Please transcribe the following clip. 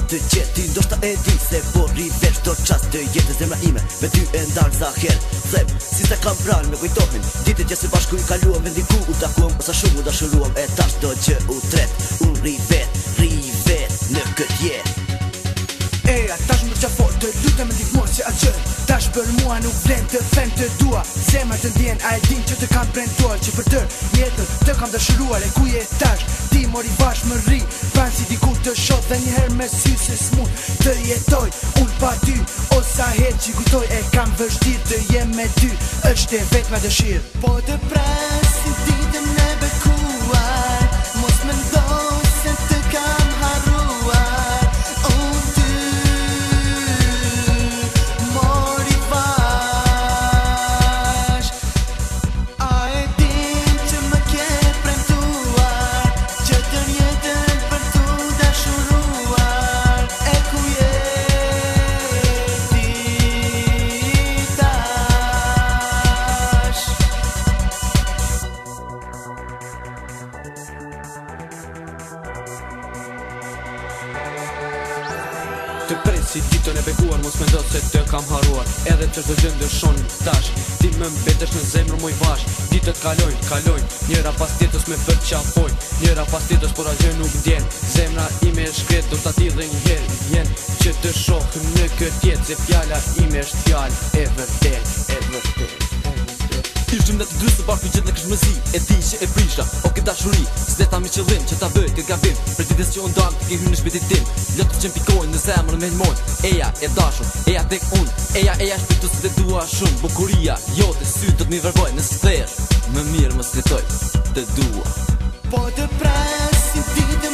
të gjeti, ndoshta e di se po rivesh do qast të jetë zemra ime me ty e ndarë za her. Them, si se kam pranë me kujtohen ditët që së bashku i kaluam, vendi ku u takuam, ose shumë u dashuruam. E tash do që u tret, unë rivet në këtë jetë. Eja, tash më qafo të lutem e ndihmon se a gjë. Tash për mua nuk vlen të them të dua. Zemra të ndjen, a e din që të kam prentuar, që për tër jetën të kam dëshiruar. E ku je tash, ti mori bash më rri, pan si diku të shoh dhe njëherë me sy se s'mund të jetoj unë pa ty. O sa herë që kujtoj e kam vështirë të jem me ty, është e vetma dëshirë. Po të presim ditën e bekuar, mos mendoj se të kam harruar. Unë ty mori bash, a e din që më ke premtuar, që të jetën për tu dashuruar. E ku je ti tash? Të presi ditën e bekuar, mos mendo se të kam haruar. Edhe që çdo gjë ndryshon tash, ti më mbetesh në zemrë moj vash. Ditët kalojnë, njëra pas tjetrës me përqafojnë, njëra pas tjetrës por asgjë nuk ndjen. Zemra ime e shkret, do ta ti dhe njëherë vjen që të shoh në këtë jetë, se fjala ime është fjalë e vërtet. Ishim dhe të dy së bashku gjithë në këshmëzi, e di që e prisha, o këtë dashuri, s'leta mi qëllim që ta bëj këtë gabim. Për ditës që unë dam të ke hynë në shpirtin tim, lotët që m'pikojnë në zemrën me lmojnë. Eja e dashur, eja tek unë, eja shpirtus të dua shumë. Bukuria, jote, sy do t'mi vërvoj, nësë thesh, më mirë më skretoj, të dua. Po të presim ditën